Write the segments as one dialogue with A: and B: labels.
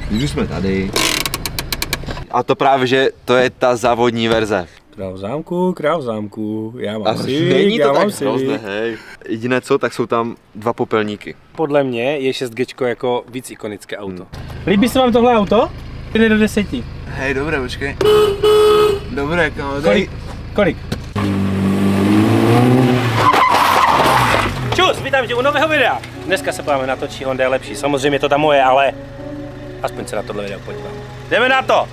A: Už jsme tady. A to právě, že to je ta závodní verze.
B: Král v zámku, já mám Civic,
A: není to
B: já
A: tak
B: mám
A: hrozné,
B: Civic.
A: hej. Jediné co, tak jsou tam dva popelníky.
B: Podle mě je 6G jako víc ikonické auto. Líbí se vám tohle auto? 1 do 10.
A: Hej, dobré, počkej. Dobré, kámo.
B: Kolik? Čus, vítám tě u nového videa. Dneska se podíváme na to, čí Honda je lepší. Samozřejmě to ta moje, ale aspoň se na tohle video podívám. Jdeme na to!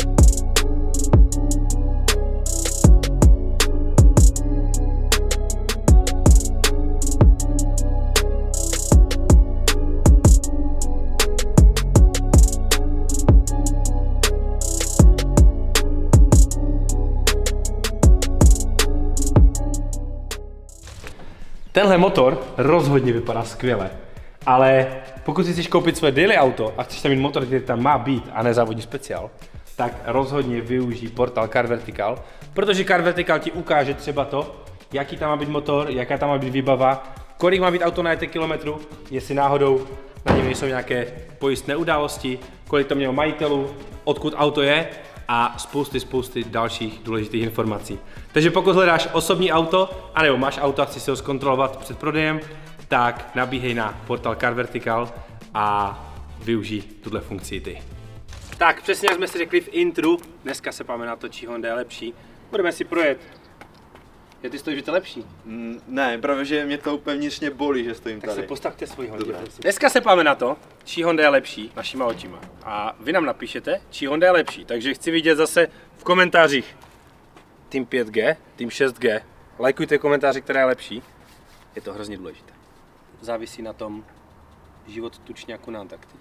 B: Tenhle motor rozhodně vypadá skvěle, ale pokud si chceš koupit své daily auto a chceš tam mít motor, který tam má být a ne závodní speciál, tak rozhodně využij portál Car Vertical, protože Car Vertical ti ukáže třeba to, jaký tam má být motor, jaká tam má být výbava, kolik má být auto na kilometru, jestli náhodou na něm jsou nějaké pojistné události, kolik to mělo majitelů, odkud auto je a spousty dalších důležitých informací. Takže pokud hledáš osobní auto, anebo máš auto a chceš si ho zkontrolovat před prodejem, tak nabíhej na portál Car Vertical a využij tuhle funkci ty. Tak, přesně jak jsme si řekli v intru, dneska se páme na to, čí Honda je lepší. Budeme si projet. Je ty stojíš, že to je lepší?
A: Ne, právě že mě to úplně vnitřně bolí, že stojím
B: tak
A: tady.
B: Tak se postavte svoji Hondě. Dneska se páme na to, čí Honda je lepší našima očima. A vy nám napíšete, čí Honda je lepší. Takže chci vidět zase v komentářích Team 5G, Team 6G. Lajkujte komentáře, která je lepší. Je to hrozně důležité. Závisí na tom život tučňáku na Antarktidě.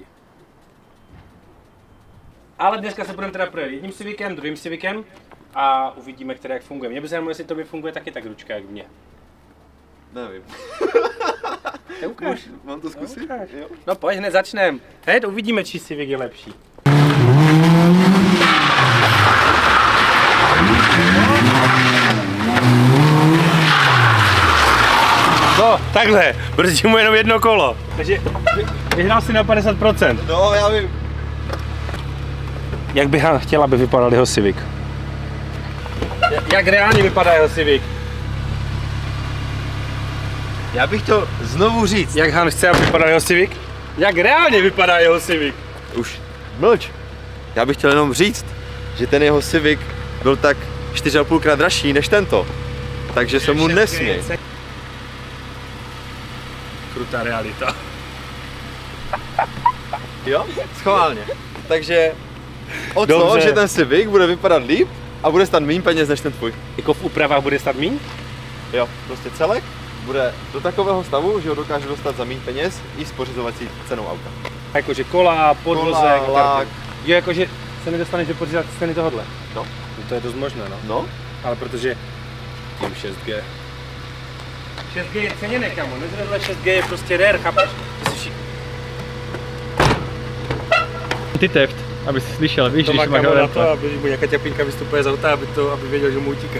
B: Ale dneska se budeme teda projet jedním Civicem, druhým Civicem a uvidíme, které jak funguje. Mě by zajímalo, jestli tobě funguje taky tak ručka, jak mně.
A: Nevím.
B: Ukáž.
A: Mám to zkusit? Jo.
B: No pojď, hned začneme. Hned uvidíme, či Civic je lepší. No, takhle, brzdí mu jenom jedno kolo. Takže vyhrál si na 50%.
A: No, já vím.
B: Jak bych chtěl, aby vypadal jeho Civic? Jak reálně vypadá jeho Civic?
A: Já bych to znovu říct.
B: Jak Han chce, aby vypadal jeho Civic? Jak reálně vypadá jeho Civic?
A: Už mlč. Já bych chtěl jenom říct, že ten jeho Civic byl tak 4,5krát dražší než tento. Takže se mu nesměj.
B: Krutá realita.
A: Jo? Schválně. Takže o to, že ten Civic bude vypadat líp a bude stát méně peněz než ten tvůj.
B: Jako v úpravách bude stát míň?
A: Jo, prostě celek bude do takového stavu, že ho dokáže dostat za méně peněz i s pořizovací cenou auta.
B: Jakože kola, podvozek,
A: lák.
B: Jo, jakože se nedostaneš do pořizovací ceny tohohle.
A: No.
B: To je dost možné, no.
A: No.
B: Ale protože tím 6G. 6G je ceněné, kamo, nezvedle 6G je prostě rare, chápeš?
C: Ty teft, aby si slyšel, víš,
B: to
C: když
B: má
C: máš
B: na to, aby mu nějaká ťapinka vystupuje z auta, aby věděl, že mu utíká.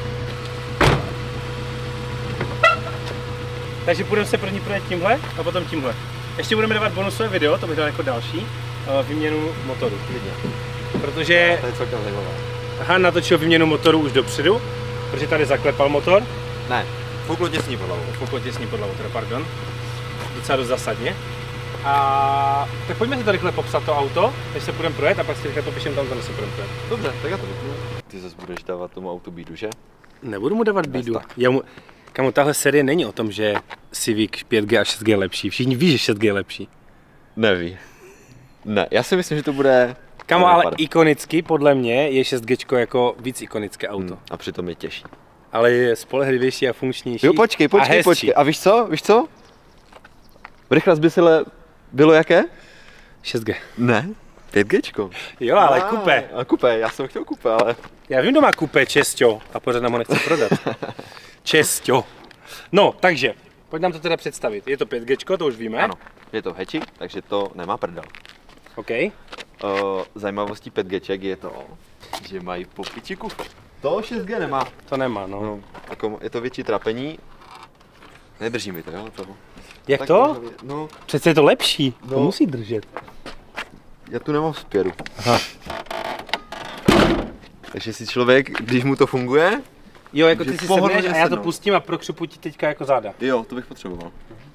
B: Takže budeme se první projet tímhle a potom tímhle. Ještě budeme dávat bonusové video, to bych dal jako další, výměnu motoru, klidně. Protože
A: to je celkem zajímavé.
B: Han natočil výměnu motoru už dopředu, protože tady zaklepal motor.
A: Ne, fouklo těsně pod hlavou.
B: Fouklo těsně pod hlavou, teda pardon. Docela dost zásadně. A tak pojďme si to rychle popsat to auto, než se budeme projet a pak si rychle popíšeme tam, než se budeme projet.
A: Dobře, tak já to vypnu. Ty zase budeš dávat tomu autu bídu, že?
B: Nebudu mu dávat bídu. Kamo, tahle série není o tom, že Civic 5G a 6G je lepší. Všichni ví, že 6G je lepší.
A: Neví. Ne, já si myslím, že to bude...
B: Kamo, ale ikonicky podle mě je 6G jako víc ikonické auto.
A: A přitom je těžší.
B: Ale je spolehlivější a funkčnější.
A: Jo, počkej. A víš co? V rychlost by bylo jaké?
B: 6G.
A: Ne, 5Gčko.
B: Jo, ale kupé.
A: A kupé, já jsem chtěl kupé, ale...
B: Já vím, kdo má kupé Česťo a pořád nám ho nechce prodat. Česťo. No, takže, pojď nám to teda představit. Je to 5Gčko, to už víme.
A: Ano, je to hatching, takže to nemá prdel.
B: OK.
A: Zajímavostí 5Gček je to, že mají po piči kufr. To 6G nemá.
B: To nemá, no.
A: Jako je to větší trapení. Nedrží mi to, jo?
B: Jak to?
A: No.
B: Přece je to lepší. No. To musí držet.
A: já tu nemám spěru.
B: Aha.
A: Takže si člověk, když mu to funguje,
B: Jo, jako
A: že
B: ty si
A: pohodlně
B: sedneš a já to
A: sednout.
B: pustím a prokřupu ti teďka jako záda.
A: jo, to bych potřeboval.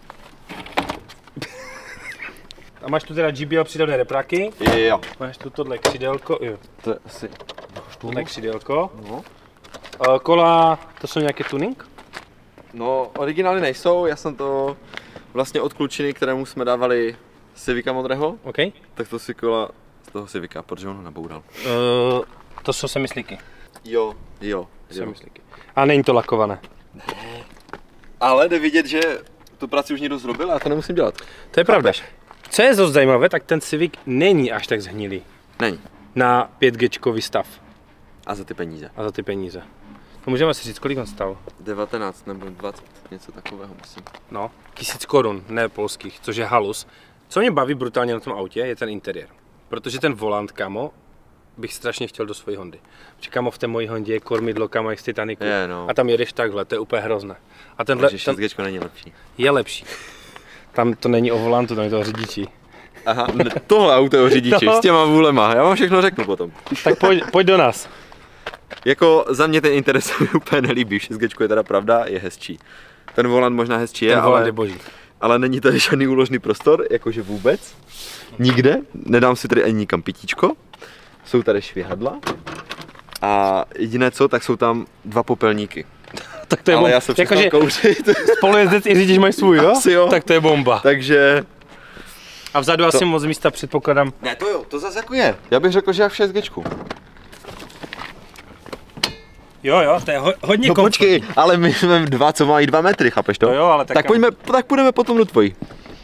B: A máš tu teda GBL přidané repráky,
A: Jo,
B: máš tu tohle křidelko, jo,
A: to je asi...
B: tohle křidelko.
A: No.
B: Kola, to jsou nějaké tuning?
A: No, originály nejsou, já jsem to vlastně od klučiny, kterému jsme dávali Civica modrého,
B: OK.
A: tak to si kola z toho Civica, protože on ho naboural.
B: To jsou semyslíky.
A: Jo.
B: Semyslíky. A není to lakované.
A: Ale jde vidět, že tu práci už někdo zrobil a já to nemusím dělat.
B: To je pravda. Co je dost zajímavé, tak ten Civic není až tak zhnilý
A: Není.
B: na 5G stav
A: A za ty peníze.
B: a za ty peníze. To můžeme si říct, kolik on stal?
A: 19 nebo 20, něco takového myslím.
B: No, 1000 korun, ne polských, což je halus. Co mě baví brutálně na tom autě, je ten interiér. Protože ten volant, kamo, bych strašně chtěl do své Hondy. Protože kamo, v té mojí Hondě je kormidlo, kamo, jak z Titanicu.
A: Je, no.
B: A tam jedeš takhle, to je úplně hrozné. A tenhle
A: Takže
B: ten
A: 6G není lepší.
B: je lepší. Tam to není o volantu, tam je to o řidiči.
A: Aha, tohle auto je o řidiči,
B: No.
A: s těma vůlema, já vám všechno řeknu potom.
B: Tak pojď do nás.
A: Jako za mě ten internet se mi úplně nelíbí, 6G je teda pravda, je hezčí. Ten volant možná hezčí je,
B: Ten volant je boží.
A: ale není tady žádný úložný prostor, jakože vůbec. Nikde, nedám si tady ani nikam pitíčko. Jsou tady švihadla. A jediné co, tak jsou tam 2 popelníky.
B: Tak to je
A: Ale
B: bomba.
A: já se přestal
B: Jakože
A: kouřit.
B: spolujezdec i řidič mají svůj, jo?
A: Asi jo.
B: Tak to je bomba.
A: Takže...
B: A vzadu asi moc místa, předpokládám.
A: Ne, to jo, to zase jako je. Já bych řekl, že jak v 6G.
B: Jo, to je hodně
A: No počkej, ale my jsme 2, co mají 2 metry, chápeš to?
B: No jo, ale
A: tak půjdeme potom do tvojí.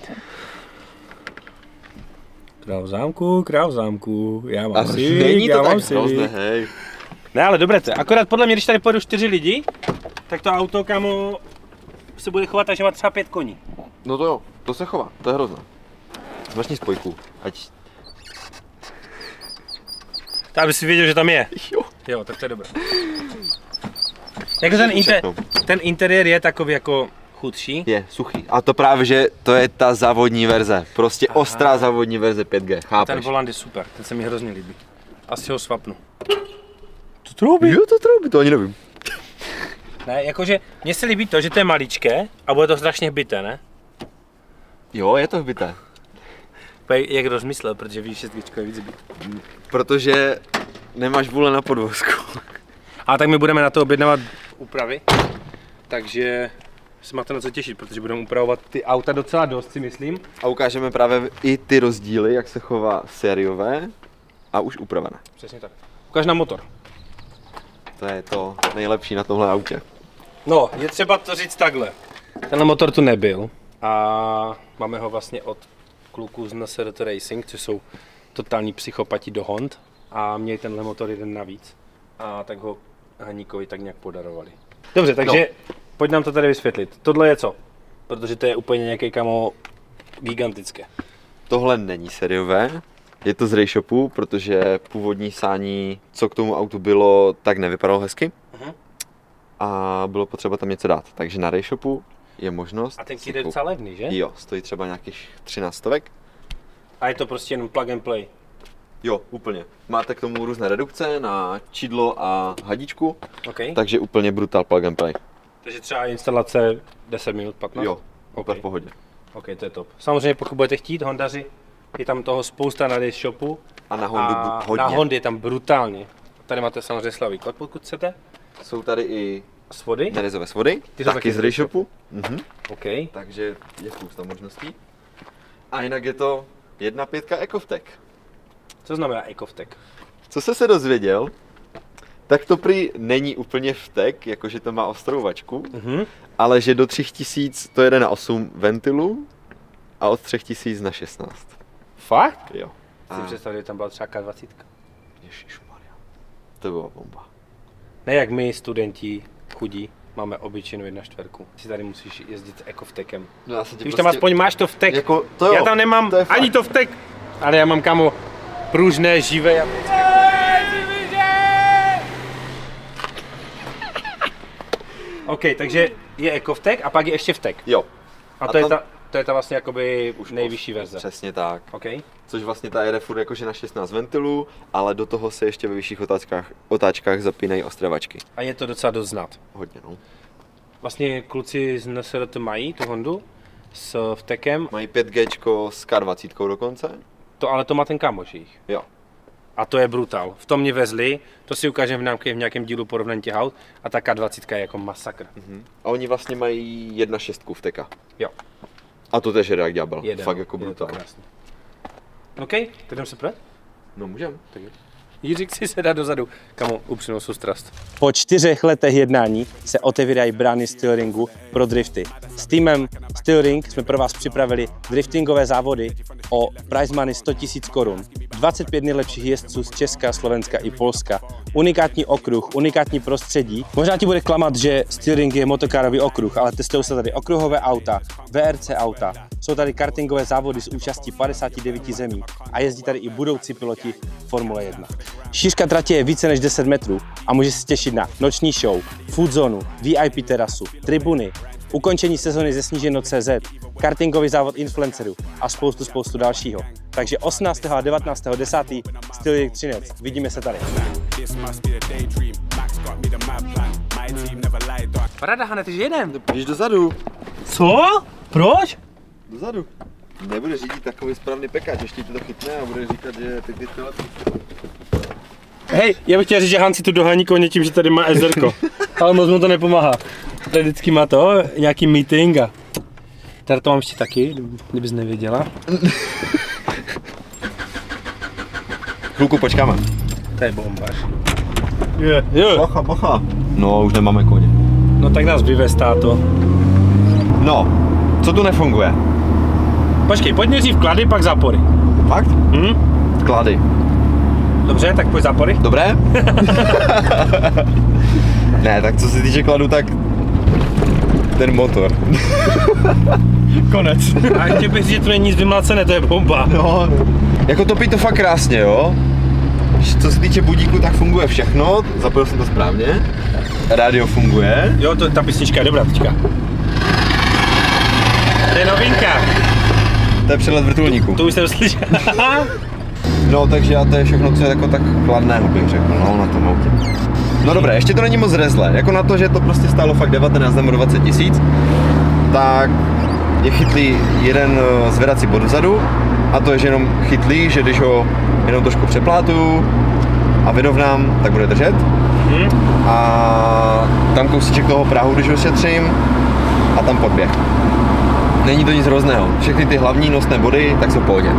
B: Král v zámku, já mám
A: Není to tak hrozné, hej.
B: Ne, ale dobré to je. Akorát podle mě, když tady pojedu 4 lidi, tak to auto, kamo, se bude chovat tak, že má třeba 5 koní.
A: No to jo, to se chová, to je hrozné. Zmačni spojku, ať...
B: Tak aby si věděl, že tam je.
A: Jo.
B: Jo, tak to je dobré. Jako ten interiér je takový jako chudší.
A: Je, suchý. A to právě, že to je ta závodní verze. Prostě ostrá závodní verze 5G, chápeš?
B: Ten volant je super, ten se mi hrozně líbí. Asi ho svapnu. To troubí?
A: Jo, to troubí, to ani nevím.
B: Ne, jakože mně se líbí to, že to je maličké a bude to strašně hbité, ne?
A: Jo, je to hbité.
B: Jak rozmyslel, protože víš, 6 je víc hbít.
A: Protože nemáš vůle na podvozku.
B: A tak my budeme na to objednávat úpravy, takže se máte na co těšit, protože budeme upravovat ty auta docela dost, si myslím.
A: A ukážeme právě i ty rozdíly, jak se chová sériové a už upravené.
B: Přesně tak. Ukáž nám motor.
A: To je to nejlepší na tomhle autě.
B: No, je třeba to říct takhle. Tenhle motor tu nebyl a máme ho vlastně od kluků z NSRT Racing, což jsou totální psychopati do Hond a měli tenhle motor jeden navíc. A tak ho Haníkovi tak nějak podarovali. Dobře, takže pojď nám to tady vysvětlit. Tohle je co? Protože to je úplně nějaké kamo gigantické.
A: Tohle není sériové, je to z RayShopu, protože původní sání, co k tomu autu bylo, tak nevypadalo hezky. A bylo potřeba tam něco dát, takže na RayShopu je možnost.
B: A ten kit je docela levný, že?
A: Jo, stojí třeba nějakých 13 stovek.
B: A je to prostě jenom plug and play.
A: Jo, úplně. Máte k tomu různé redukce na čidlo a hadičku,
B: Okay.
A: takže úplně brutál plug and play.
B: Takže třeba instalace 10 minut, 15?
A: Jo, úplně
B: Okay.
A: v pohodě.
B: OK, to je top. Samozřejmě pokud budete chtít, Hondaři, je tam toho spousta na RayShopu.
A: A na Hondu
B: A
A: hodně.
B: na Hondy je tam brutálně. Tady máte samozřejmě slavý kód, pokud chcete.
A: Jsou tady i
B: Svody.
A: nerezové svody,
B: Ty jsou
A: taky z RayShopu.
B: OK.
A: Takže je spousta možností. A jinak je to 1.5 EcoVtech.
B: Co znamená EcoVtech?
A: Co jsi se dozvěděl, tak to prý není úplně vtek, jakože to má ostrouvačku, ale že do 3000 to jede na 8 ventilů a od 3000 na 16.
B: Fakt?
A: Jo.
B: Si představ, že tam byla třeba K20.
A: Ježišmarja. To byla bomba.
B: Ne jak my, studenti, chudí, máme obyčejnou 1.4. Si tady musíš jezdit s EcoVtechem.
A: No já se ti
B: Když tam aspoň máš to vtek.
A: Jako, to jo,
B: Já tam nemám
A: to je fakt.
B: ani to vtek, ale já mám kamo pružné, živé japonské. OK, takže je EcoVtech a pak je ještě vtek.
A: Jo.
B: A to je ta... To je ta vlastně jakoby už nejvyšší verze.
A: Přesně tak.
B: Okay.
A: Což vlastně ta jede furt jakože na 16 ventilů, ale do toho se ještě ve vyšších otáčkách zapínají ostřavačky.
B: A je to docela dost znát.
A: Hodně, no.
B: Vlastně kluci z NSRT mají tu Hondu s vtekem.
A: Mají 5G s K20 dokonce.
B: Ale to má ten kámoš jich.
A: Jo.
B: A to je brutál. V tom mě vezli, to si ukážeme v nějakém dílu porovnání těch aut a ta K20 je jako masakr.
A: A oni vlastně mají 1.6 vteka.
B: Jo.
A: A to tež jede jak ďábel.
B: Jede,
A: Fakt jako brutál.
B: OK, tak jdem se přejít?
A: No můžem.
B: Jiřík si se dá dozadu, kamo, upřímnou soustrast. Po 4 letech jednání se otevírají brány Steelringu pro drifty. S týmem Steelring jsme pro vás připravili driftingové závody o prize money 100 000 korun. 25 nejlepších jezdců z Česka, Slovenska i Polska. Unikátní okruh, unikátní prostředí. Možná ti bude klamat, že Steelring je motokárový okruh, ale testují se tady okruhové auta, VRC auta. Jsou tady kartingové závody s účastí 59 zemí a jezdí tady i budoucí piloti Formule 1. Šířka tratě je více než 10 metrů a může se těšit na noční show, food zónu, VIP terasu, tribuny, ukončení sezony ze Sníženo.cz, kartingový závod influencerů a spoustu dalšího. Takže 18. a 19. 10. Steelring Třinec. Vidíme se tady. Paráda, Hane, ty jedem.
A: Běž dozadu.
B: Co? Proč?
A: Dozadu. Nebude řídit takový správný pekáč, ještě ti to chytne a bude říkat, že ty to lepší.
B: Hej, já bych chtěl říct, že Han si tu dohání koně tím, že tady má ezerko, ale moc mu to nepomáhá. Tady vždycky má to, nějaký meeting a tady to mám ještě taky, kdybys nevěděla.
A: Chvilku počkáme.
B: To je bombař.
A: Bacha, bacha. No, už nemáme koně.
B: No tak nás vyvez, táto.
A: No, co tu nefunguje?
B: Počkej, pojď nejdřív klady, pak zápory.
A: Fakt? Klady.
B: Dobře, tak pojď zápory.
A: Dobré? Ne, tak co se týče kladu, tak ten motor.
B: Konec. A ještě bych říct, že tu není nic vymlácené, to je bomba.
A: No, jako topí to fakt krásně, jo. Co se týče budíku, tak funguje všechno, zapojil jsem to správně. Rádio funguje.
B: Jo, ta písnička je dobrá teďka. To je novinka.
A: To je přelet vrtulníku.
B: To už jsem slyšel.
A: No, takže a to je všechno, co je jako tak kladného, bych řekl, no, na tom autě. No dobré, ještě to není moc rezlé, jako na to, že to prostě stálo fakt 19 nebo 20 000, tak je chytlý jeden zvedací bod vzadu a to je, že jenom chytlý, že když ho jenom trošku přeplátuju a vyrovnám, tak bude držet. A tam kousíček toho prahu, když ho šetřím a tam podběh. Není to nic hrozného, všechny ty hlavní nosné body, tak jsou v pohodě.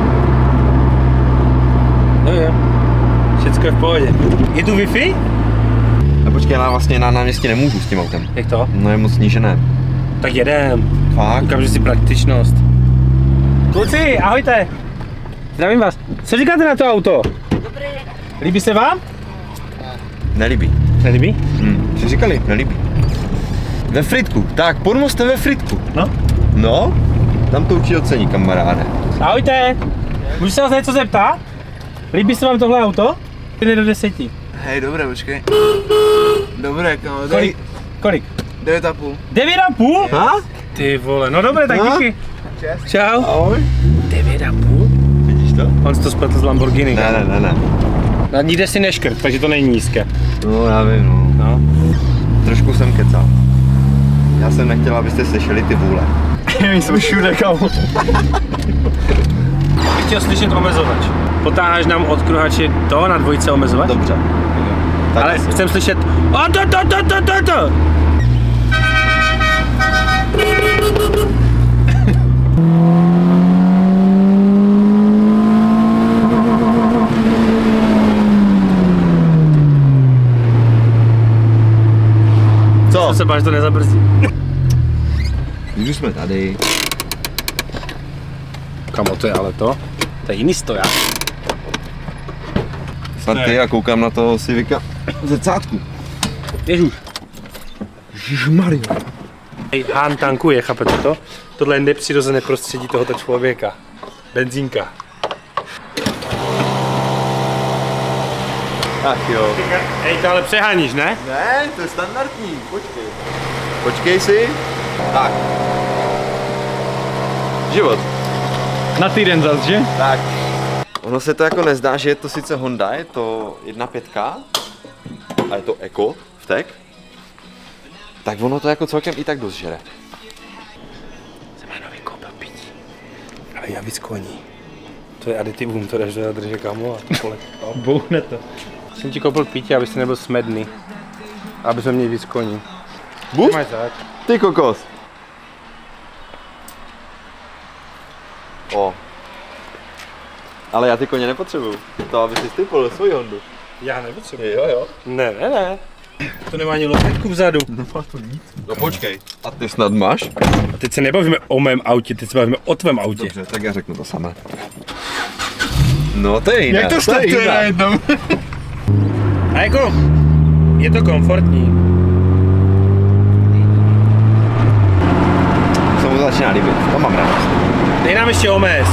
B: No jo, všecko je v pohodě. Je tu Wi-Fi?
A: A počkej, já vlastně na náměstí nemůžu s tím autem.
B: Jak to?
A: No je moc snížené.
B: Tak jedem.
A: Fakt?
B: Říkám, že si praktičnost. Kluci, ahojte. Zdravím vás. Co říkáte na to auto?
D: Dobrý.
B: Líbí se vám?
A: Nelíbí.
B: Nelíbí?
A: Co říkali? Nelíbí. Ve Fritku. Tak, podmozte ve Fritku.
B: No.
A: No, tam to určitě ocení, kamaráde.
B: Ahojte. Můžu se vás něco zeptat? Líbí se vám tohle auto? 1 do 10.
D: Hej, dobré, počkej. Dobré, kámo.
B: Kolik?
D: 9,5.
B: 9,5?
A: Ha?
B: Ty vole, no dobré, tak díky. Čau.
A: Ahoj.
B: 9,5?
A: Vidíš to?
B: On si to spletl z Lamborghini.
A: Ne.
B: A nikde si neškrt, takže to není nízké.
A: No, já vím, no.
B: No.
A: Trošku jsem kecal. Já jsem nechtěl, abyste slyšeli ty vůle.
B: My jsme všude, kámo. Bych chtěl slyšet omezovač. Potáháš nám od kruhače to na dvojce omezovač?
A: Dobře. Tak
B: ale
A: asi.
B: chcem slyšet to.
A: Co?
B: Se báš, to nezabrzdí.
A: Už jsme tady.
B: Kamo, to je ale to? To je jiný stoják.
A: Party a koukám na toho Civica v zrcátku.
B: Ježuš.
A: Ježišmarja.
B: Hej, Han tankuje, chápete to? Tohle je nepřirozené prostředí tohoto člověka. Benzínka.
A: Ach jo.
B: Hej, to ale přeháníš, ne?
A: Ne, to je standardní, počkej. Počkej si. Tak. život.
C: Na týden zas, že?
A: Tak. Ono se to jako nezdá, že je to sice Honda, je to 1.5 a je to Eco vtek. Tak ono to jako celkem i tak dost žere.
B: Jsem na nový koupil pití. Ale já víc koní. To je aditivum, to jdeš do drže kamo a kolek.
C: Bouhne to.
B: Jsem ti koupil pití, aby jsi nebyl smedný. Aby jsme měli víc koní.
A: Bus?
B: Máš zač.
A: Ty kokos. O. Ale já ty koně nepotřebuju. To, aby si stypl svoji Hondu.
B: Já nepotřebuji.
A: Jo.
B: Ne. To nemá ani loketku vzadu.
A: Nemá to nic. No počkej. A ty snad máš?
B: A teď se nebavíme o mém autě, teď se bavíme o tvém autě.
A: Dobře, tak já řeknu to samé. No to je jiné.
D: Jak to startuje najednou?
B: A jako, je to komfortní.
A: Se mu začíná líbit, to mám radost.
B: Dej nám ještě OMS.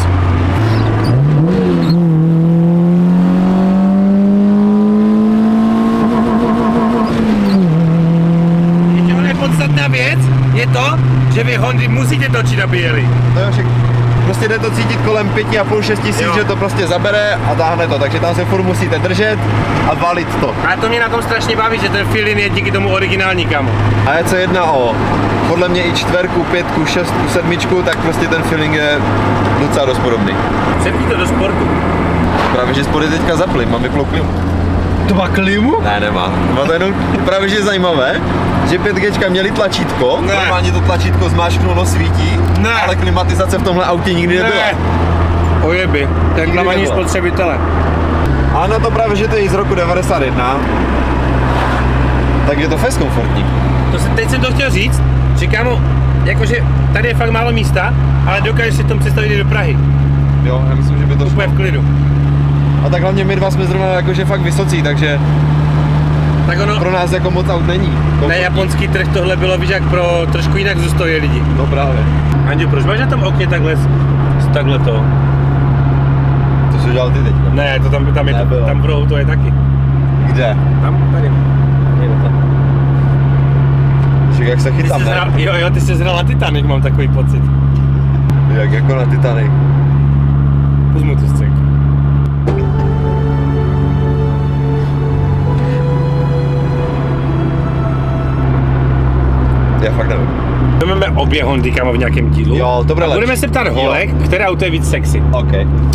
B: Podstatná věc je to, že vy Hondy musíte točit, aby jeli.
A: To je všechno. Prostě jde to cítit kolem 5,5–6 tisíc, že to prostě zabere a táhne to, takže tam se furt musíte držet a valit to.
B: A to mě na tom strašně baví, že ten feeling je díky tomu originální, kamo.
A: A je se jedná o podle mě i 4, 5, 6, 7, tak prostě ten feeling je docela dost podobný.
B: Přepí to do sportu.
A: Právě že sport je teďka zapli, mám vyplou klimu.
C: To má klimu?
A: Ne, nemá. Má to jenom právě že je zajímavé, že 5G měli tlačítko,
B: ne.
A: Normálně to tlačítko zmáčknulo, svítí,
B: ne.
A: Ale klimatizace v tomhle autě nikdy nebyla.
B: Ne. Ojeby, ten hlavní spotřebitele.
A: Ano, to právě, že to je z roku 91, tak je to fest komfortní.
B: Teď jsem to chtěl říct, že kámo, jakože tady je fakt málo místa, ale dokážeš si tom představit i do Prahy.
A: Jo, já myslím, že by to
B: úplně v klidu.
A: A tak hlavně my dva jsme zrovna jakože fakt vysocí, takže
B: tak ono,
A: pro nás jako moc aut není.
B: Na japonský trh tohle bylo, víš, jak pro trošku jinak zůstojí lidi.
A: No právě.
B: Anďo, proč máš na tom okně takhle to?
A: To jsi udělal ty teďka.
B: Ne, to tam je,
A: Nebylo.
B: tam v rohu to je taky.
A: Kde?
B: Tam, tady. Někde tam.
A: Jak se chytám, ne?
B: Jo, ty jsi zhral na Titanic, mám takový pocit.
A: Jak jako na Titanic.
B: Puzmu tu scénku.
A: Já fakt nevím.
B: Máme obě Hondy, kámo, v nějakém dílu.
A: Jo, to bude lepší.
B: Budeme se ptát holek, které auto je víc sexy.
A: OK.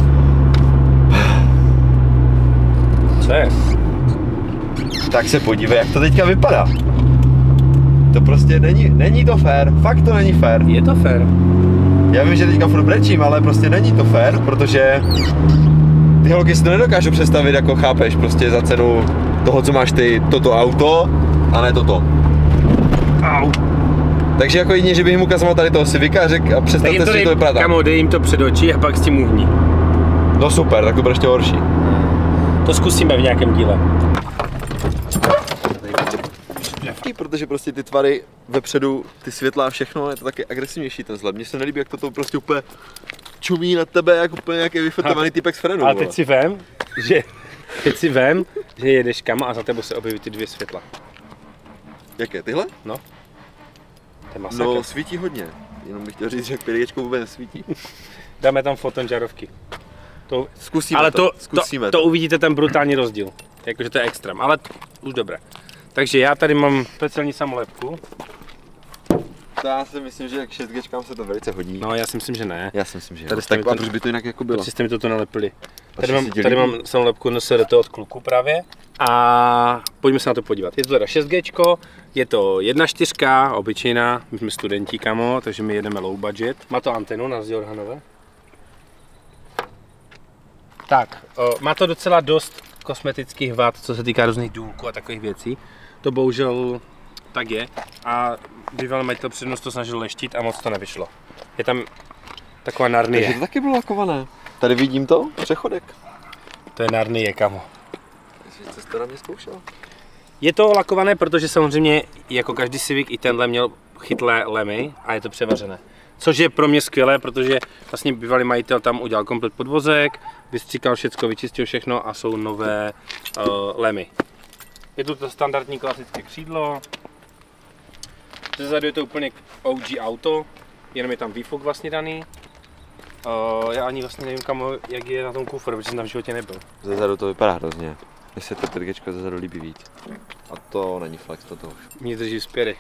B: Co je?
A: Tak se podívej, jak to teďka vypadá. To prostě není to fér, fakt to není fér.
B: Je to fér.
A: Já vím, že teďka furt brečím, ale prostě není to fér, protože ty holky si to nedokážu představit, jako chápeš, prostě za cenu toho, co máš ty, toto auto, a ne toto.
B: Au.
A: Takže jako jedině, že bych jim ukazoval tady toho Civica a řekl a představte si, že to vypadá tak.
B: Kamo, dej jim to před oči a pak s tím uhni.
A: No super, tak to bude ještě horší.
B: To zkusíme v nějakém díle.
A: Protože prostě ty tvary vepředu, ty světla a všechno, je to taky agresivnější ten vzhled. Mně se nelíbí, jak to prostě úplně čumí na tebe, jako úplně nějaký vyfotovaný týpek z Frenu.
B: Ale teď si vem, že jedeš kam a za tebou se objeví ty dvě světla.
A: Jaké, tyhle?
B: No. To je masakr.
A: No, svítí hodně. Jenom bych chtěl říct, že 5G vůbec nesvítí.
B: Dáme tam fotonžarovky.
A: Zkusíme
B: ale
A: zkusíme
B: to uvidíte ten brutální rozdíl. Jakože to je extrém, ale už dobré. Takže já tady mám speciální samolepku.
A: To já si myslím, že jak 6G se to velice hodí.
B: No, já si myslím, že ne.
A: Já si myslím, že
B: tady
A: tak a proč by to jinak jako bylo?
B: Protože jste mi toto nalepili.
A: Tady
B: Tady mám samolepku NSRT od kluku právě. A pojďme se na to podívat. Je to teda 6G, je to 1.4, obyčejná, my jsme studenti, kamo, takže my jedeme low budget. Má to antenu na rozdíl od Hanové. Tak, má to docela dost kosmetických vad, co se týká různých důlků a takových věcí. To bohužel tak je. A bývalý majitel přednost to snažil leštit a moc to nevyšlo. Je tam taková Narnie.
A: Takže to taky bylo lakované. Tady vidím to, přechodek.
B: To je Narnie, kamo.
A: Co jste na mě zkoušel?
B: Je to lakované, protože samozřejmě jako každý Civic i tenhle měl chytlé lemy a je to převařené. Což je pro mě skvělé, protože vlastně bývalý majitel tam udělal komplet podvozek, vystříkal všecko, vyčistil všechno a jsou nové lemy. Je tu to standardní klasické křídlo. Zezadu je to úplně OG auto, jenom je tam výfuk vlastně daný. Já ani vlastně nevím, jak je na tom kufru, protože jsem tam v životě nebyl.
A: Zezadu to vypadá hrozně. Mně se to 5G zezadu líbí víc. A to není flex, to už.
B: Mě drží zpěry.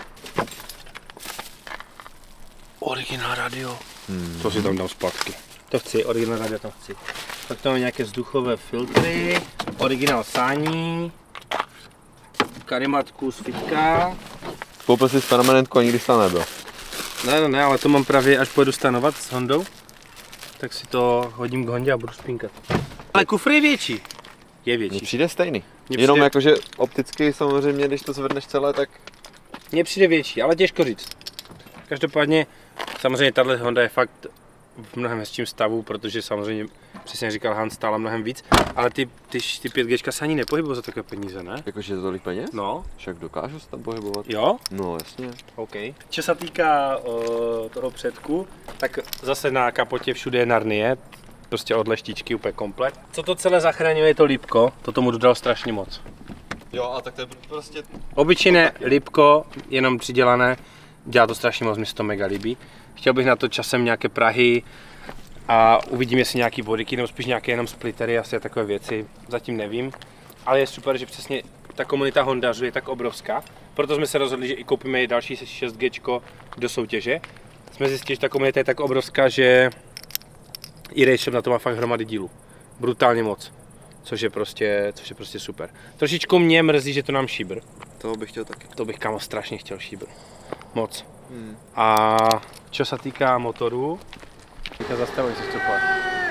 B: Originál radio. To si tam dám zpátky. To chci, originál radio tam chci. Pak tam máme nějaké vzduchové filtry, originál sání, karimatku z fitka.
A: Koupil jsi permanentku a nikdy jsi tam nebyl.
B: Ne, ale to mám právě, až pojedu stanovat s Hondou, tak si to hodím k Hondě a budu spinkat. Ale kufr je větší. Je větší.
A: Mně přijde stejný.
B: Mně
A: Jenom
B: přijde...
A: jakože opticky samozřejmě, když to zvedneš celé, tak...
B: Mně přijde větší, ale těžko říct. Každopádně, samozřejmě tahle Honda je fakt v mnohem hezčím stavu, protože samozřejmě, přesně jak říkal Hans, stála mnohem víc, ale ty 5G se ani nepohybují za takové peníze, ne?
A: Jakože to tolik peněz?
B: No.
A: Však dokážu se tam pohybovat.
B: Jo?
A: No jasně.
B: OK. Co se týká toho předku, tak zase na kapotě všude je Narnie, prostě od leštičky úplně komplet. Co to celé zachraňuje, je to lípko, to tomu dodal strašně moc.
A: Jo, a tak to je prostě...
B: Obyčejné lípko, jenom přidělané, dělá to strašně moc, mi se to mega líbí. Chtěl bych na to časem nějaké prahy a uvidím, jestli nějaký bodyky, nebo spíš nějaké jenom splittery, asi a takové věci, zatím nevím. Ale je super, že přesně ta komunita Hondařů je tak obrovská, proto jsme se rozhodli, že i koupíme další 6G do soutěže. Jsme zjistili, že ta komunita je tak obrovská, že i Raceshop na to má fakt hromady dílů. Brutálně moc. Což je prostě super. Trošičku mě mrzí, že to nám šíbr.
A: To bych chtěl taky.
B: To bych kámo strašně chtěl šíbr. Moc. A čo se týká motoru, teďka zastavuj si vstupovat.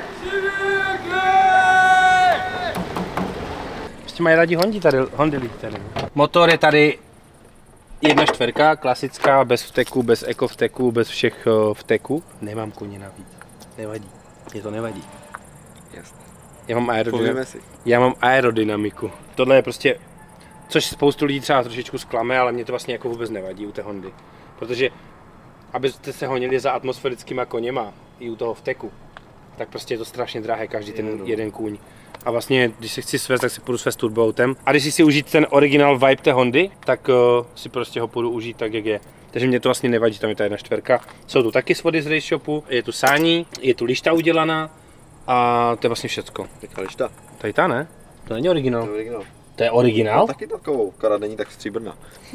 B: Prostě mají rádi Hondy tady. Motor je tady 1.4, klasická, bez vteku, bez eko vteku, bez všech vteků. Nemám koně navíc. Nevadí. Mě to nevadí.
A: Jasně.
B: Já mám aerodynamiku. Tohle je prostě, což spoustu lidí třeba trošičku zklame, ale mě to vlastně jako vůbec nevadí u té Hondy. Protože abyste se honili za atmosférickýma koněma i u toho vteku, tak prostě je to strašně drahé každý ten jeden kůň. A vlastně, když se chci svést, tak si půjdu svést turboautem. A když si užít ten originál vibe té Hondy, tak si prostě ho půjdu užít tak, jak je. Takže mě to vlastně nevadí, tam je ta 1.4. Jsou tu taky svody z Raceshopu, je tu sání, je tu lišta udělaná a to je vlastně všecko.
A: Jaká lišta?
B: Tady ta ne? To není originál.
A: To je originál.
B: To je originál?
A: Taky takovou, akorát není tak stříbrná.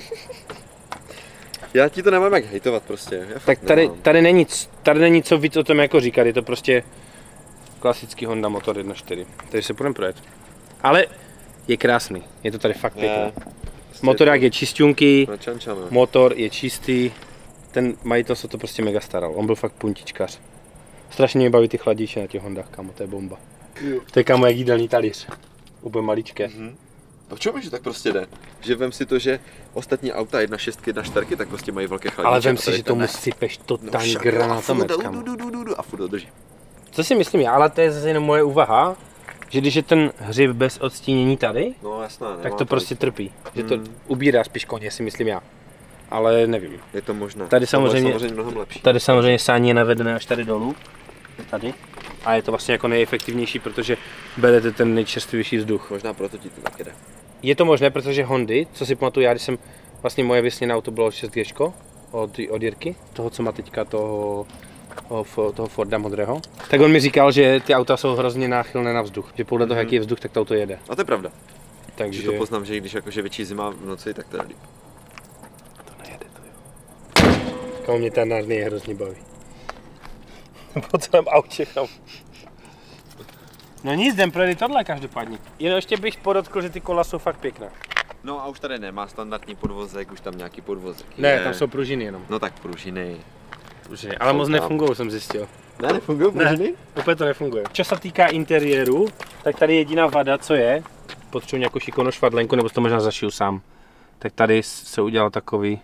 A: Já ti to nemám jak hejtovat prostě.
B: Tak tady není co víc o tom jako říkat, je to prostě klasický Honda motor 1.4, takže se půjdeme projet. Ale je krásný, je to tady fakt pěkný. Motorák je čistunky, motor je čistý, ten majitel se to prostě mega staral, on byl fakt puntičkař. Strašně mě baví ty chladíče na těch Hondách, kámo, to je bomba. To je kámo jak jídelný talíř, úplně maličké.
A: A v čem že tak prostě jde? Že vem si to, že ostatní auta 1.6, 1.4, tak prostě mají velké chladiče.
B: Ale vem si, že tomu sypeš totální granátomet, kámo.
A: A furt to drží.
B: Co si myslím já, ale to je zase jenom moje úvaha, že když je ten hřib bez odstínění tady,
A: no, jasná,
B: tak to prostě trpí. Že to ubírá spíš koně, si myslím já. Ale nevím.
A: Je to možné.
B: Tady samozřejmě
A: mnohem lepší.
B: Tady samozřejmě sání je navedené až tady dolů. Tady. A je to vlastně jako nejefektivnější, protože berete ten nejčerstvější vzduch.
A: Možná proto ti to taky jde.
B: Je to možné, protože Hondy, co si pamatuju já, když jsem vlastně moje vysněné auto bylo 6G od Jirky, toho co má teďka toho Forda modrého, tak on mi říkal, že ty auta jsou hrozně náchylné na vzduch, že podle toho, jaký je vzduch, tak to auto jede.
A: A to je pravda.
B: Takže
A: to poznám, že když jakože větší zima v noci, tak to je líp.
B: To nejede to jo. Kámo, mě ta Narnie hrozně baví. Po celém autě, kámo. No nic, jdem projeli tohle každopádně. Jenom ještě bych podotkl, že ty kola jsou fakt pěkné.
A: No a už tady nemá standardní podvozek, už tam nějaký podvozek
B: ne, je. Tam jsou pružiny jenom.
A: No tak pružiny.
B: Ale moc nefungují, jsem zjistil.
A: Ne, nefungují pružiny?
B: Ne, úplně to nefunguje. Co se týká interiéru, tak tady jediná vada, co je, potřebuji nějakou šikovnou švadlenku, nebo to možná zašiju sám. Tak tady se udělal takový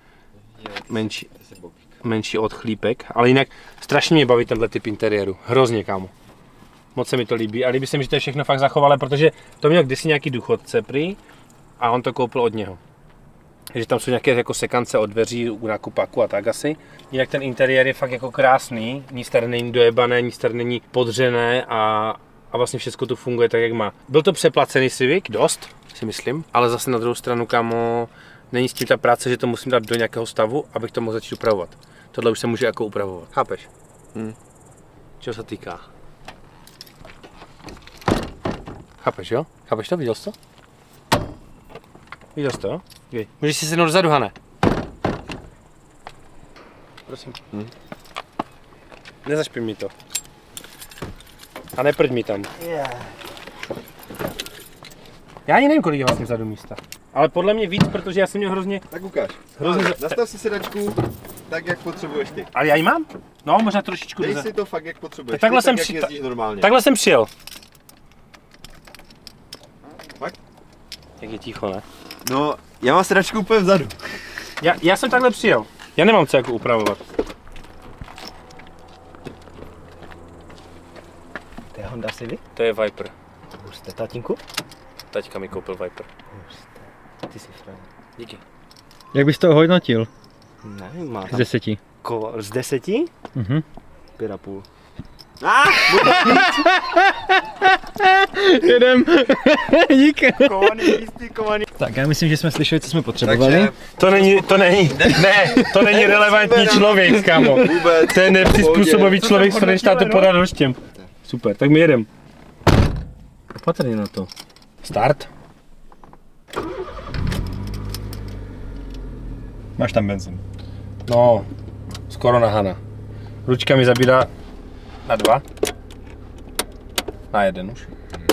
B: menší odchlípek, ale jinak strašně mě baví tenhle typ interiéru, hrozně kámo. Moc se mi to líbí a líbí se mi, že to je všechno fakt zachovalé, protože to měl kdysi nějaký důchodce prý a on to koupil od něho. Takže tam jsou nějaké jako sekance od dveří u nákupaku a tak asi. Jinak ten interiér je fakt jako krásný, nic tady není dojebané, nic tady není podřené a vlastně všechno tu funguje tak, jak má. Byl to přeplacený Civic, dost si myslím, ale zase na druhou stranu, kámo, není s tím ta práce, že to musím dát do nějakého stavu, abych to mohl začít upravovat. Tohle už se může jako upravovat, chápeš? čeho se týká. Chápeš, jo? Chápeš to? Viděl jsi to? Viděl jsi to, jo? Můžeš si sednout dozadu, Hane. Prosím. Nezašpím mi to. A neprď mi tam. Já ani nevím, kolik je vlastně vzadu místa. Ale podle mě víc, protože já jsem měl hrozně...
A: Tak ukáž.
B: Hrozně...
A: Nastav si sedačku tak, jak potřebuješ ty.
B: Ale já ji mám? No, možná trošičku.
A: Dej si to fakt, jak potřebuješ.
B: Tak takhle
A: ty,
B: jsem
A: tak, jak jezdíš normálně.
B: Takhle jsem přijel.
A: Fakt?
B: Jak je ticho, ne?
A: No, já mám sedačku úplně vzadu.
B: Já jsem takhle přijel. Já nemám co jako upravovat.
E: To je Honda Civic?
B: To je Viper.
E: Husté, tatínku?
B: Taťka mi koupil Viper.
E: Ty jsi frajer.
B: Díky.
C: Jak bys to hodnotil?
E: Nevím, má
C: Z
E: tam
C: 10.
E: z 10?
C: Mhm.
E: 5,5.
C: Jedem. Díky.
E: Kovaný.
C: Tak já myslím, že jsme slyšeli, co jsme potřebovali.
A: Takže
B: To není relevantní člověk, kámo.
A: vůbec.
B: To je nepřizpůsobový
A: Co
B: člověk,
A: tam
B: s Frenštátu
A: hodnotíme,
B: podá roštěm. Super, tak my jedem. Opatrně na to. Start.
C: Máš tam benzín.
B: No, skoro na Hana. Ručka mi zabírá na 2. Na 1 už.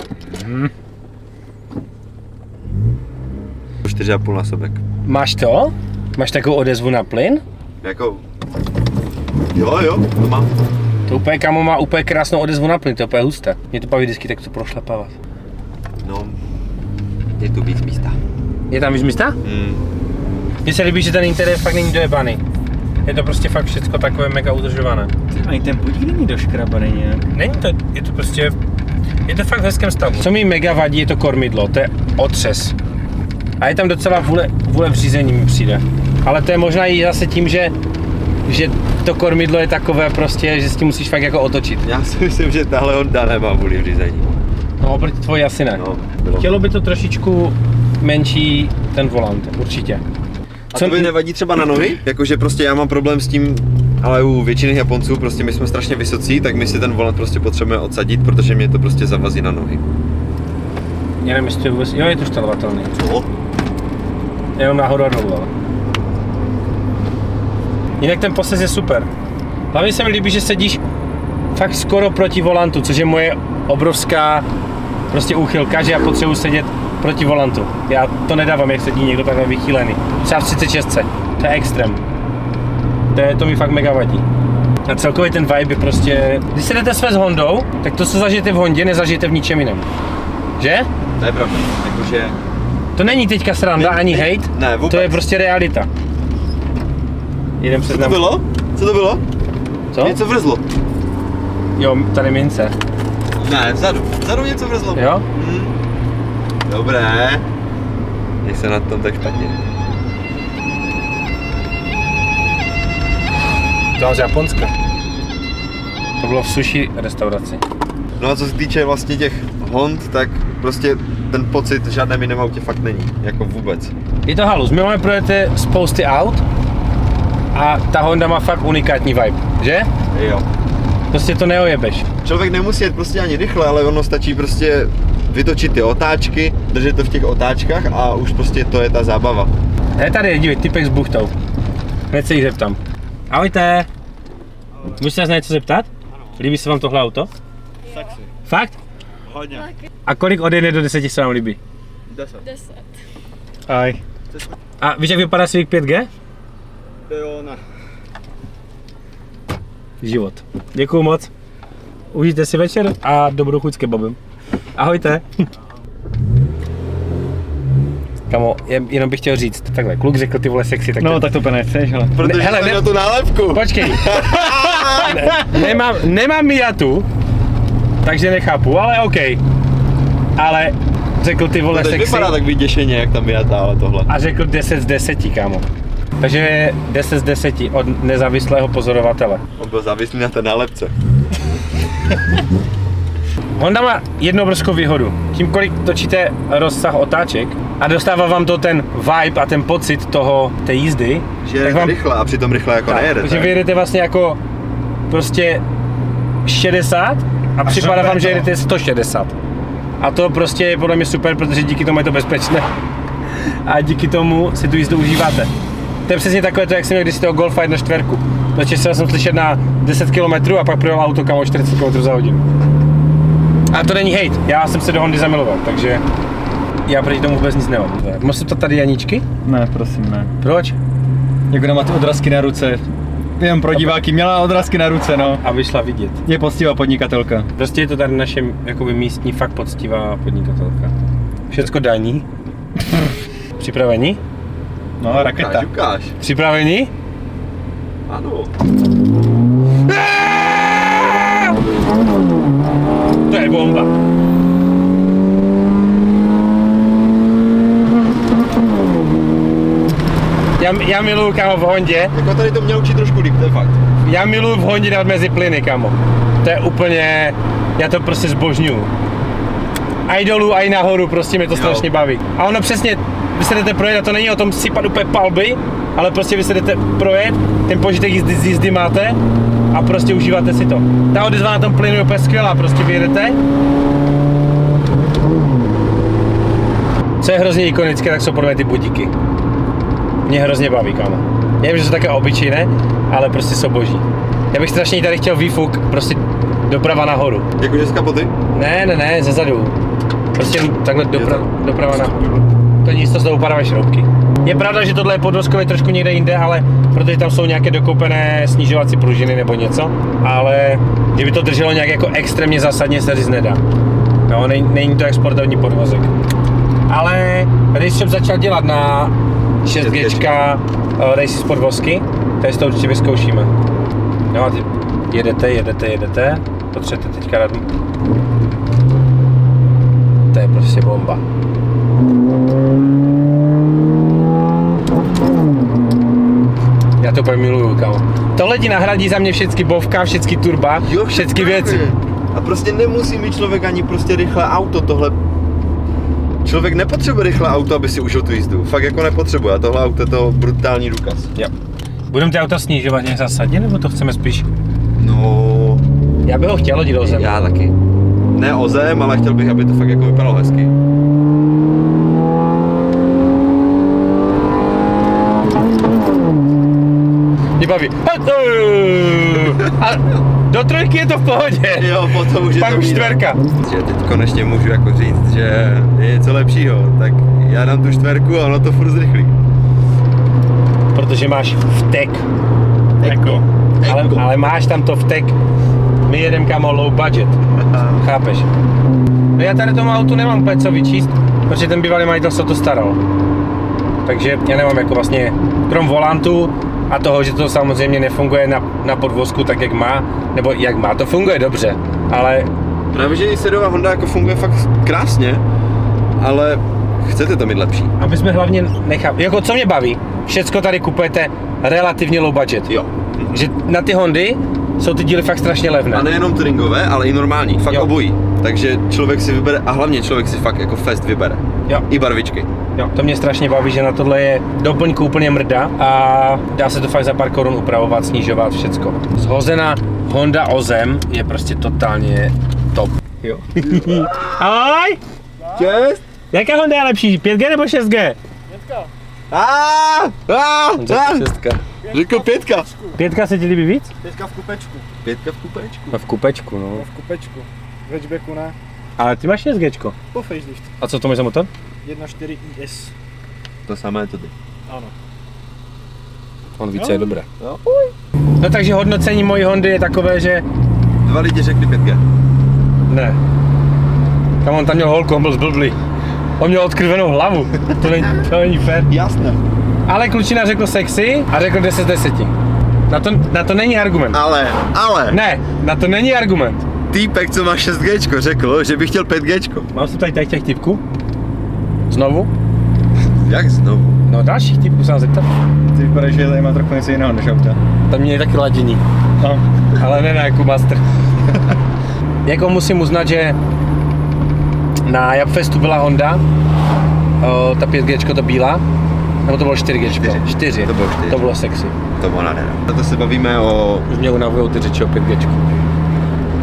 A: 4,5 násobek.
B: Máš to? Máš takovou odezvu na plyn?
A: Jako... Jo, to mám.
B: To úplně, kámo, má úplně krásnou odezvu na plyn, to je úplně husté. Mě to baví vždycky tak to prošlapávat.
A: No, je tu víc místa.
B: Je tam víc místa? Mně se líbí, že ten interiér fakt není dojebaný. Je to prostě fakt všecko takové mega udržované.
C: Ani ten podíl není doškrabaný nějak.
B: Není to, je to prostě, je to fakt v hezkém stavu. Co mi mega vadí, je to kormidlo, to je otřes. A je tam docela vůle v řízení mi přijde. Ale to je možná i zase tím, že to kormidlo je takové prostě, že s tím musíš fakt jako otočit.
A: Já si myslím, že tahle Honda nemá vůli v řízení.
B: No oproti tvoji asi ne.
A: No, bylo.
B: Chtělo by to trošičku menší ten volant, určitě.
A: A to by nevadí třeba na nohy? Jakože prostě já mám problém s tím, ale u většiny Japonců prostě my jsme strašně vysocí, tak my si ten volant prostě potřebujeme odsadit, protože mě to prostě zavazí na nohy.
B: Já nevím, jestli to je vůbec, jo, je to štalovatelný.
A: Co?
B: Jenom nahoru a dolů, ale. Jinak ten posez je super. Hlavně se mi líbí, že sedíš fakt skoro proti volantu, což je moje obrovská prostě úchylka, že já potřebuji sedět proti volantu. Já to nedávám, jak sedí někdo takhle vychýlený. Třeba v 36. To je extrém. To mi fakt mega vadí. A celkově ten vibe je prostě... Když se jdete své s Hondou, tak to, co zažijete v Hondě, nezažijete v ničem jiném. Že?
A: To je pravda, jakože...
B: To není teďka sranda, ani hate,
A: Ne, vůbec.
B: to je prostě realita. Jedem přes
A: Co to bylo? Co to bylo?
B: Co?
A: Něco vrzlo.
B: Jo, tady mince.
A: Ne, vzadu. Vzadu něco vrzlo.
B: Jo?
A: Dobré. Nejsem na tom tak špatně.
B: To mám z Japonska. To bylo v sushi restauraci.
A: No a co se týče vlastně těch Hond, tak prostě ten pocit v žádném jiném autě fakt není. Jako vůbec.
B: Je to halus, my máme projete spousty aut a ta Honda má fakt unikátní vibe, že?
A: Jo.
B: Prostě to neojebeš.
A: Člověk nemusí jet prostě ani rychle, ale ono stačí prostě vytočit ty otáčky, držet to v těch otáčkách a už prostě to je ta zábava.
B: Ne, tady je, dívej, typek s buchtou. Hned se jí zeptám. Ahojte. Můžeš se nás na něco zeptat? Líbí se vám tohle auto?
E: Sexy.
B: Fakt?
E: Hodně.
B: A kolik od 1 do 10 se vám líbí?
E: 10.
C: Aj.
B: A víš, jak vypadá Civic 5G?
E: Jo, ne.
B: Život. Děkuju moc. Užijte si večer a dobrou chuť s kebabem. Ahojte. Kamo, jenom bych chtěl říct, takhle, kluk řekl ty vole sexy, tak
C: No tak to úplně nechceš, ale.
A: Protože
B: hele,
A: jsem
B: ne-
A: měl tu nálepku.
B: Počkej. Nemám Miatu, takže nechápu, ale OK. Ale řekl ty vole
A: To teď
B: sexy
A: vypadá tak vyděšeně, jak tam vyjatá, ale tohle.
B: a řekl 10 z 10, kámo. Takže 10 z 10 od nezávislého pozorovatele.
A: On byl závislý na té nálepce.
B: Honda má jednu obrovskou výhodu. Tím, kolik točíte rozsah otáček a dostává vám to ten vibe a ten pocit té jízdy,
A: Že je rychle a přitom rychle jako nejede.
B: že vy jedete vlastně jako prostě 60 a připadá vám, že jedete 160. A to prostě je podle mě super, protože díky tomu je to bezpečné. A díky tomu si tu jízdu užíváte. To je přesně takové to, jak jsem měl když si toho Golfa 1.4. Protože jsem slyšet na 10 km a pak projel auto kamo 40 km za hodinu. A to není hejt, já jsem se do Hondy zamiloval, takže já proti tomu vůbec nic nemám. Musím to tady Janíčky?
C: Ne, prosím, ne.
B: Proč?
C: Jak ona má ty odrazky na ruce. Jen pro diváky, měla odrazky na ruce, no.
B: Aby šla vidět.
C: Je poctivá podnikatelka.
B: Prostě je to tady naše jakoby místní fakt poctivá podnikatelka. Všecko daní. Připraveni?
C: No, raketa.
A: Ukáž.
B: Připraveni?
A: Ano.
B: To je bomba. Já miluju kámo v Hondě.
A: Jako tady to měl učit trošku líp, to je fakt.
B: Já miluju v Hondě dát mezi plyny, kámo. To je úplně, já to prostě zbožňuju. A i dolů, a i nahoru, prostě mě to strašně baví. A ono přesně, vy se jdete projet a to není o tom sypat úplně palby, ale prostě vy se jdete projet, ten požitek z jízdy máte a prostě užíváte si to. Ta odezva na tom plynu je úplně skvělá, prostě vyjedete. Co je hrozně ikonické, tak jsou podle mě ty budíky. Mě hrozně baví, kámo. Nevím, že jsou také obyčejné, ale prostě jsou boží. Já bych strašně tady chtěl výfuk, prostě doprava nahoru.
A: Jakože z kapoty?
B: Ne, zezadu. Prostě takhle doprava nahoru. To nic, to jsou upadavé šroubky. Je pravda, že tohle je podvozkové trošku někde jinde, ale protože tam jsou nějaké dokoupené snižovací pružiny nebo něco, ale kdyby to drželo nějak jako extrémně zásadně, se říct nedá. No, není to jak sportovní podvozek. Ale když jsem začal dělat na 6G rejsy z podvozky, tady si to určitě vyzkoušíme. No a ty jedete, potřebujete teďka dát... To je prostě bomba. Já to úplně miluju, kámo. Tohle ti nahradí za mě všechny bovka, všechny turba, všechny věci.
A: A prostě nemusí mít člověk ani prostě rychlé auto, tohle... Člověk nepotřebuje rychlé auto, aby si užil tu jízdu. Fakt jako nepotřebuje. A tohle auto je to brutální důkaz.
B: Jo. Budeme ty auta snižovat nějak zásadně, nebo to chceme spíš?
A: No...
B: Já bych ho chtěl hodit o zem.
A: Já taky. Ne o zem, ale chtěl bych, aby to fakt jako vypadalo hezky.
B: Mě baví. A do trojky je to v pohodě.
A: Jo, potom už je
B: pak
A: to
B: už čtverka.
A: Že teď konečně můžu jako říct, že je něco lepšího, tak já dám tu čtverku a ono to furt zrychlí.
B: Protože máš vtek.
A: Eko.
B: Ale máš tam to vtek. My jedeme kámo low budget. Chápeš? No já tady tomu autu nemám úplně co vyčíst, protože ten bývalý majitel se o to staral. Takže já nemám jako vlastně, krom volantu a toho, že to samozřejmě nefunguje na podvozku tak, jak má, nebo jak má, to funguje dobře, ale...
A: Právě, že i sedová Honda jako funguje fakt krásně, ale chcete to mít lepší.
B: Aby jsme hlavně nechali, jako co mě baví, všecko tady kupujete relativně low budget.
A: Jo.
B: Že na ty Hondy jsou ty díly fakt strašně levné.
A: A nejenom turingové, ale i normální, fakt
B: jo.
A: Obojí. Takže člověk si vybere, a hlavně člověk si fakt jako fest vybere.
B: Jo.
A: I barvičky.
B: Jo, to mě strašně baví, že na tohle je doplňku úplně mrda a dá se to fakt za pár korun upravovat, snižovat, všecko. Zhozená Honda o zem je prostě totálně top. Jo. Ahoj!
A: Čest!
B: Jaká Honda je lepší, 5G nebo 6G? Šestka.
A: Řekl 5.
B: 5 se ti líbí víc?
E: 5 v kupečku.
A: 5 v kupečku.
B: No v kupečku, no.
E: V kupečku. V hatchbacku ne.
B: Ale ty máš 6Gčko.
E: Po facelift.
B: A co to máš za motor?
E: 1.4 IS.
A: To samé to ty.
E: Ano.
B: On více je dobré.
A: Jo.
B: No takže hodnocení mojí Hondy je takové, že...
A: 2 lidi řekli 5G.
B: Ne. Tam on tam měl holku, on byl zblblý. On měl odkrvenou hlavu. To není fér.
A: Jasné.
B: Ale klučina řekl sexy a řekl 10 z 10. Na to není argument.
A: Ale.
B: Ne, na to není argument.
A: Týpek, co má 6G, řekl, že by chtěl 5G.
B: Mám se tady těch typků? Znovu?
A: Jak znovu?
B: No dalších typků se mám zeptat.
C: Ty vypadáš, že tady má trochu něco jiného než auta.
B: Tam mě je taky ladění.
C: No.
B: Ale ne na jako master. Jako musím uznat, že na Japfestu byla Honda, ta 5G to bílá, nebo to bylo 4G? 4.
A: To bylo 4.
B: To bylo sexy.
A: To bylo nádherné. To se bavíme o...
B: Už mě unavujou ty řeči o 5G.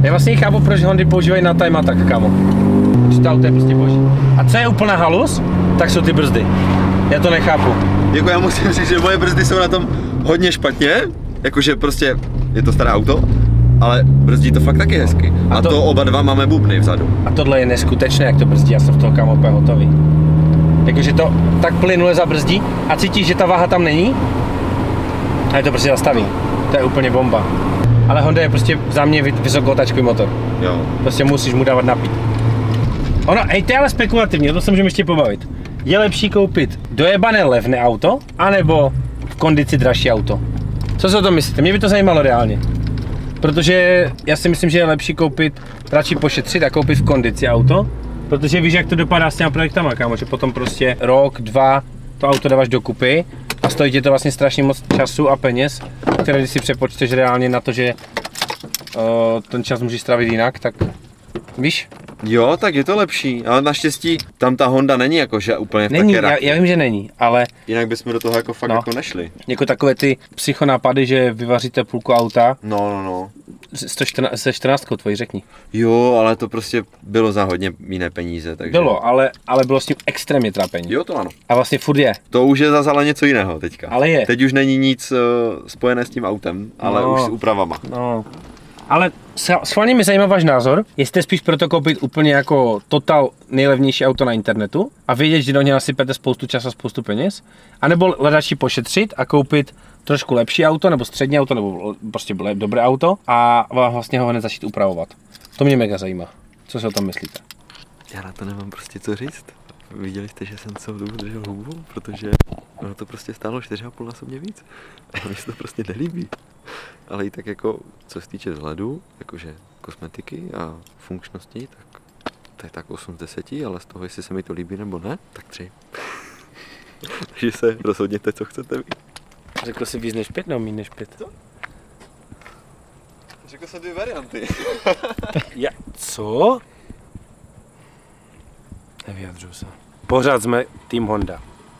B: Já vlastně chápu, proč Hondy používají na time attack, kámo. Že to auto je prostě boží. A co je úplná halus, tak jsou ty brzdy. Já to nechápu.
A: Jako já musím říct, že moje brzdy jsou na tom hodně špatně, jakože prostě je to staré auto, ale brzdí to fakt taky hezky. A to oba dva máme bubny vzadu. A
B: tohle je neskutečné, jak to brzdí, já jsem v toho, kámo, úplně hotový. Jakože to tak plynule zabrzdí a cítíš, že ta váha tam není a je to prostě zastaví. To je úplně bomba. Ale Honda je prostě za mě vysokotáčkový motor.
A: Jo.
B: Prostě musíš mu dávat napít. Ono, hej, to je ale spekulativní, o to se můžeme ještě pobavit. Je lepší koupit dojebané levné auto, anebo v kondici dražší auto? Co si o tom myslíte? Mě by to zajímalo reálně. Protože já si myslím, že je lepší koupit, radši pošetřit a koupit v kondici auto, protože víš, jak to dopadá s těma projektama, kámo, že potom prostě rok, dva to auto dáváš dokupy a stojí tě to vlastně strašně moc času a peněz, které když si přepočteš reálně na to, že ten čas můžeš strávit jinak, tak víš?
A: Jo, tak je to lepší, ale naštěstí tam ta Honda není jakože úplně v
B: není,
A: také
B: já vím, že není, ale...
A: Jinak bychom do toho jako fakt jako nešli.
B: Jako takové ty psychonápady, že vyvaříte půlku auta.
A: No.
B: Se 14 tvojí, řekni.
A: Jo, ale to prostě bylo za hodně jiné peníze, takže...
B: Bylo, ale bylo s tím extrémně trápení.
A: Jo, to ano.
B: A vlastně furt je.
A: To už je zase ale něco jiného teďka.
B: Ale je.
A: Teď už není nic spojené s tím autem, ale už s úpravama.
B: No. Ale schválně mi zajímá váš názor, jestli spíš proto koupit úplně jako total nejlevnější auto na internetu a vědět, že do něj nasypete spoustu času a spoustu peněz, anebo radši pošetřit a koupit trošku lepší auto, nebo střední auto, nebo prostě dobré auto a vlastně ho hned začít upravovat. To mě mega zajímá. Co si o tom myslíte?
A: Já na to nemám prostě co říct. Viděli jste, že jsem celou dobu držel hubu, protože ono to prostě stálo 4,5 násobně víc. A mi se to prostě nelíbí. Ale i tak jako, co se týče vzhledu, jakože kosmetiky a funkčnosti, tak to je tak 8 z 10, ale z toho, jestli se mi to líbí nebo ne, tak 3. Takže se rozhodněte, co chcete vy.
B: Řekl jsi víc než 5 nebo méně než 5?
A: Co? Řekl jsem 2 varianty.
B: Co? Nevyjadřuju se. Pořád jsme tým Honda.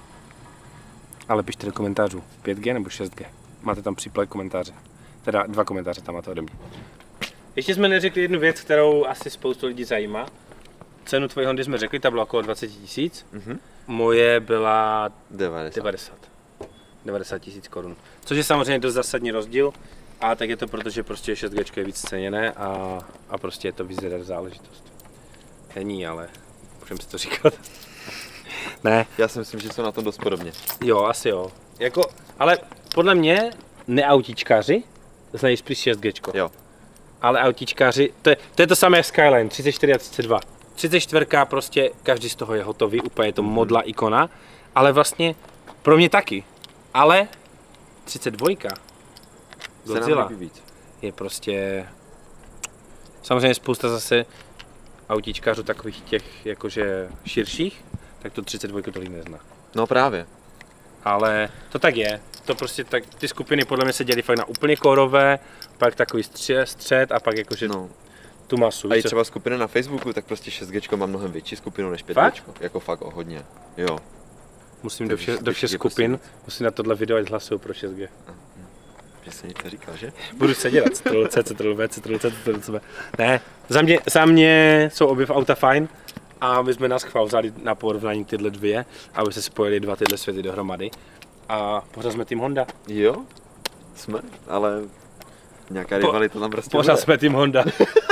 B: Ale pište do komentářů 5G nebo 6G. Máte tam příplek komentáře. Teda 2 komentáře tam máte ode mě. Ještě jsme neřekli jednu věc, kterou asi spoustu lidí zajímá. Cenu tvojí Hondy jsme řekli, ta byla okolo 20 000. Moje byla 90 000 korun. Což je samozřejmě dost zásadní rozdíl. A tak je to proto, že prostě 6G je víc ceněné a prostě je to víc záležitost. Není, ale můžeme si to říkat. Ne.
A: Já si myslím, že jsou na tom dost podobně.
B: Jo, asi jo. Jako, ale podle mě neautičkáři znají spíš 6G.
A: Jo.
B: Ale autičkáři, to je to samé jak Skyline, 34 a 32. 34 prostě každý z toho je hotový, úplně je to modla ikona, ale vlastně pro mě taky. Ale 32 Godzilla je prostě samozřejmě spousta zase autičkářů takových těch jakože širších, tak to 32 tolik nezná.
A: No právě.
B: Ale to tak je. To prostě tak, ty skupiny podle mě se dělí fakt na úplně korové, pak takový střed a pak jakože tu masu.
A: A i třeba skupina na Facebooku, tak prostě 6G má mnohem větší skupinu než 5G. Jako fakt o hodně. Jo.
B: Musím do všech skupin, musím na tohle video ať hlasuju pro 6G.
A: Že se nic neříkal, že?
B: Budu se dělat, Ctrl-C, Ctrl-V, Ctrl-C, Ctrl-C. Ne, za mě jsou obě auta fajn a my jsme nás vzali na porovnání tyhle dvě, aby se spojili dva tyhle světy dohromady. A pořád jsme tým Honda.
A: Jo, jsme, ale nějaká rivalita tam prostě
B: pořád jsme tým Honda.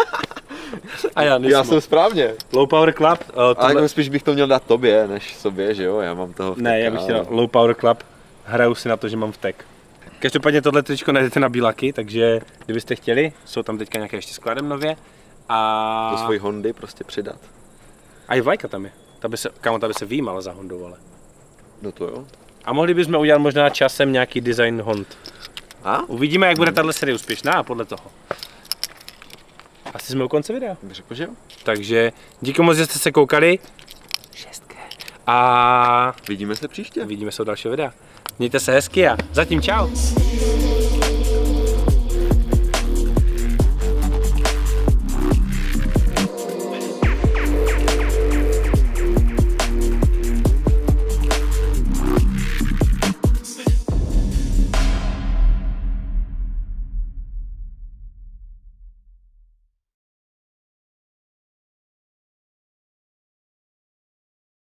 B: A
A: já jsem správně.
B: Low Power Club.
A: Ale jako spíš bych to měl dát tobě, než sobě, že jo, já mám toho vteka.
B: Ne, já bych chtěl Low Power Club, hraju si na to, že mám vtek. Každopádně tohle tričko najdete na Bílaky, takže kdybyste chtěli, jsou tam teďka nějaké ještě skladem nově. A
A: do svojí Hondy prostě přidat.
B: A i vlajka tam je, ta by se výjímala za Hondou, ale.
A: No to jo.
B: A mohli bychom udělat možná časem nějaký design Hond.
A: A?
B: Uvidíme, jak bude tahle série úspěšná podle toho. Asi jsme u konce videa.
A: Bych řekl, že jo.
B: Takže díky moc, že jste se koukali. 6G. A
A: vidíme se příště.
B: Vidíme se u dalšího videa. Mějte se hezky a zatím čau.